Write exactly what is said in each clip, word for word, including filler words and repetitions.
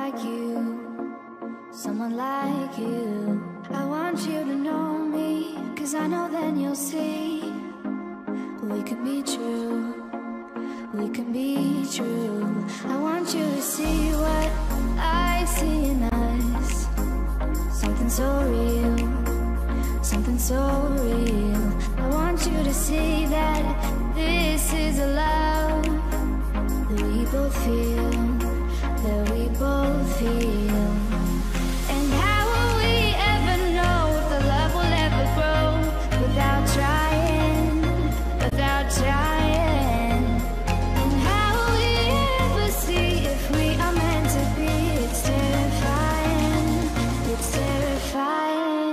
like you, someone like you. I want you to know me, cause I know then you'll see we can be true, we can be true. I want you to see what I see in us, something so real, something so real. I want you to see that this is a love that we both feel, that we both feel. And how will we ever know if the love will ever grow without trying, without trying? And how will we ever see if we are meant to be? It's terrifying, it's terrifying.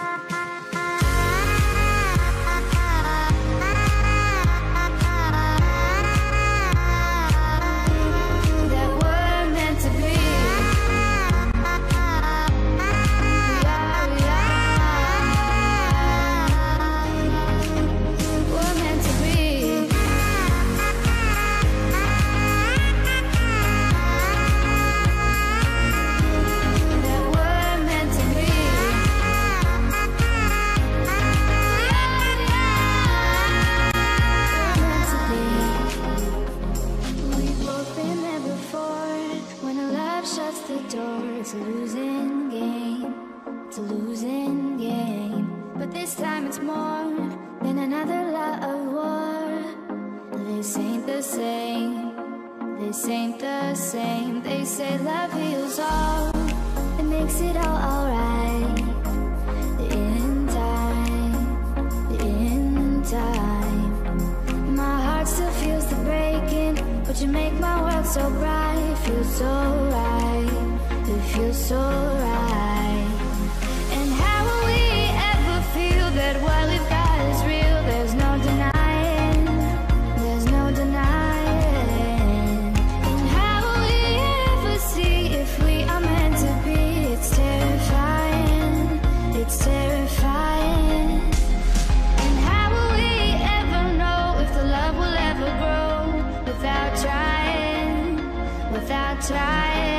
It's a losing game, it's a losing game. But this time it's more than another love war. This ain't the same, this ain't the same. They say love heals all, it makes it all alright. In time, in time. My heart still feels the breaking, but you make my world so bright. Feels so right, it feels so right. And how will we ever feel that what we've got is real? There's no denying, there's no denying. And how will we ever see if we are meant to be? It's terrifying, it's terrifying. And how will we ever know if the love will ever grow without trying, without trying?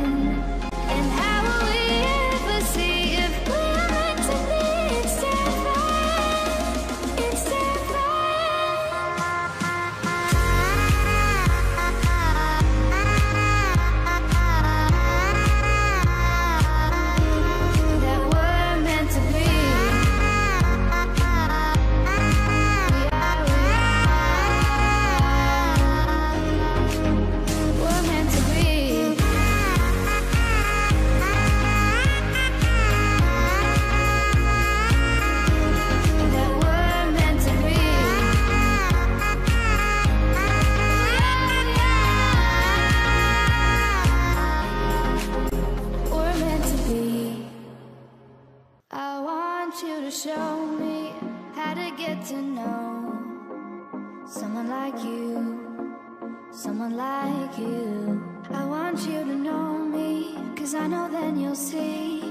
Show me how to get to know someone like you, someone like you. I want you to know me, cause I know then you'll see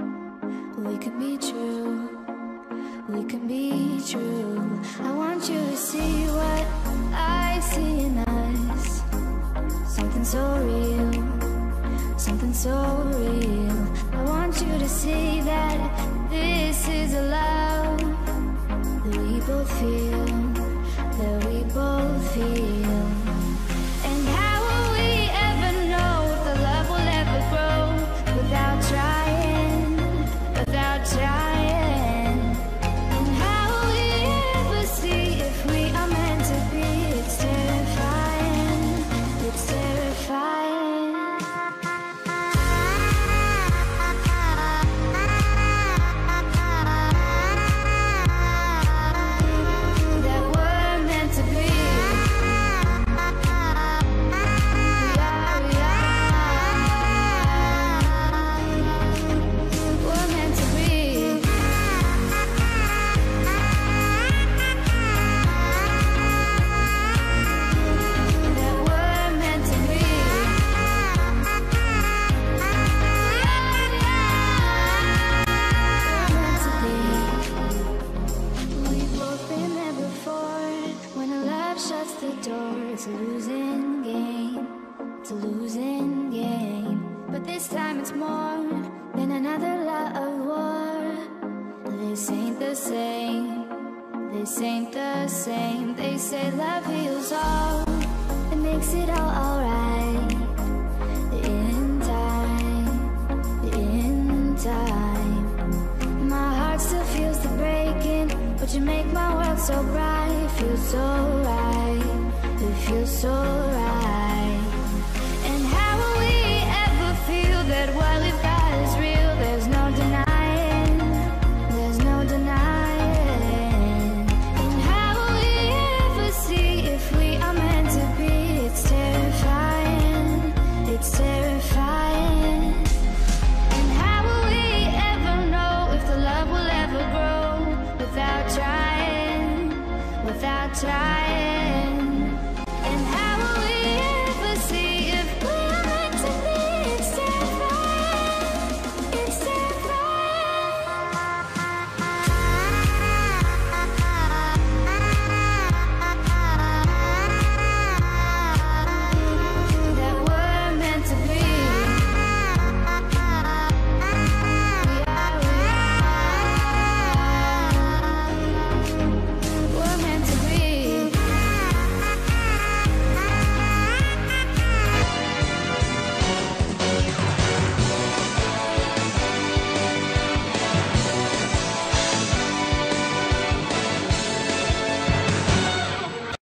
we can be true, we can be true. I want you to see what I see in us, something so real, something so real. I want you to see that this is a love that we both feel, that we both feel. And how will we ever know if the love will ever grow without trying, without trying? And how will we ever see if we are meant to be? It's terrifying, it's terrifying. It's a losing game, it's a losing game. But this same. This ain't the same. They say love heals all, it makes it all alright. In time, in time, my heart still feels the breaking, but you make my world so bright. It feels so right, it feels so right. And how will we ever feel that what we've got is real? There's no denying, there's no denying. And how will we ever see if we are meant to be? It's terrifying, it's terrifying. And how will we ever know if the love will ever grow without trying, without trying?